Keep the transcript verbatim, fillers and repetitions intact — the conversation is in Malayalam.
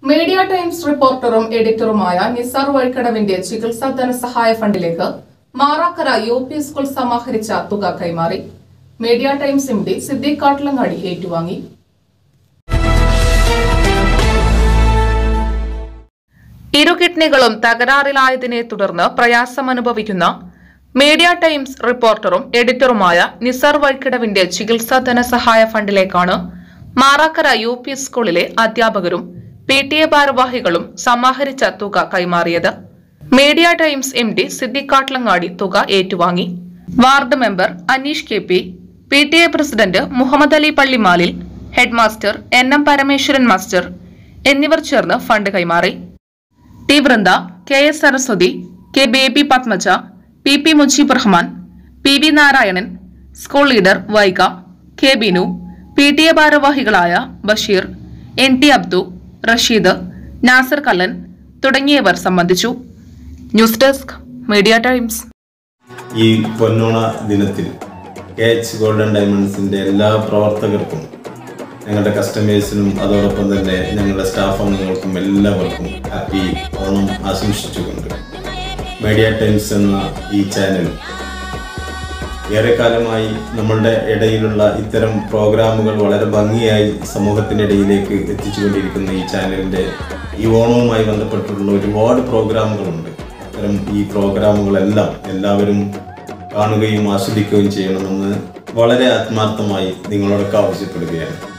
മീഡിയ ടൈംസ് റിപ്പോർട്ടറും എഡിറ്ററുമായ നിസാർ വഴിക്കടവിന്റെ ചികിത്സാ ധനസഹായ ഫണ്ടിലേക്ക് മാറാക്കര യു പി സ്കൂൾ സമാഹരിച്ച തുക കൈമാറി. Media Times M D Siddique Kattilangadi ഏറ്റുവാങ്ങി. ഇരു കിഡ്നികളും തകരാറിലായതിനെ തുടർന്ന് പ്രയാസമനുഭവിക്കുന്ന മീഡിയ ടൈംസ് റിപ്പോർട്ടറും എഡിറ്ററുമായ നിസാർ വഴിക്കടവിന്റെ ചികിത്സാ ധനസഹായ ഫണ്ടിലേക്കാണ് മാറാക്കര യു പി സ്കൂളിലെ അധ്യാപകരും പി ടി എ ഭാരവാഹികളും സമാഹരിച്ച തുക കൈമാറിയത്. Media Times M D Siddique Kattilangadi തുക ഏറ്റുവാങ്ങി. Ward member Aneesh K P, P T A president Muhammad Ali Pallimalil, head master N M Parameswaran master എന്നിവർ ചേർന്ന് ഫണ്ട് കൈമാറി. T Vrinda, K S Saraswathi, K Baby Padmaja, P P Mujeeb Rahman, P V Narayanan, school leader Vaika, K Binu, P T A ഭാരവാഹികളായ ബഷീർ, എൻ ടി അബ്ദു, റഷീദ്, നാസർ കല്ലൻ തുടങ്ങിയവർ സംബന്ധിച്ചു. News desk media times. ഈ പൊന്നോണ ദിനത്തിൽ കെ എച്ച് ഗോൾഡൻ ഡയമണ്ട്സിന്റെ എല്ലാ പ്രവർത്തകർക്കും, ഞങ്ങളുടെ കസ്റ്റമേഴ്സിനും അതോടൊപ്പം തന്നെ ഞങ്ങളുടെ സ്റ്റാഫ് അംഗങ്ങൾക്കും എല്ലാവർക്കും ഹാപ്പി ഓണം ആശംസിച്ചുകൊണ്ട് മീഡിയ ടൈംസ് എന്ന ഈ ചാനൽ ഏറെക്കാലമായി നമ്മളുടെ ഇടയിലുള്ള ഇത്തരം പ്രോഗ്രാമുകൾ വളരെ ഭംഗിയായി സമൂഹത്തിൻ്റെ ഇടയിലേക്ക് എത്തിച്ചുകൊണ്ടിരിക്കുന്ന ഈ ചാനലിൻ്റെ ഈ ഓണവുമായി ബന്ധപ്പെട്ടുള്ള ഒരുപാട് പ്രോഗ്രാമുകളുണ്ട്. അത്തരം ഈ പ്രോഗ്രാമുകളെല്ലാം എല്ലാവരും കാണുകയും ആസ്വദിക്കുകയും ചെയ്യണമെന്ന് വളരെ ആത്മാർത്ഥമായി നിങ്ങളോടൊക്കെ ആവശ്യപ്പെടുകയാണ്.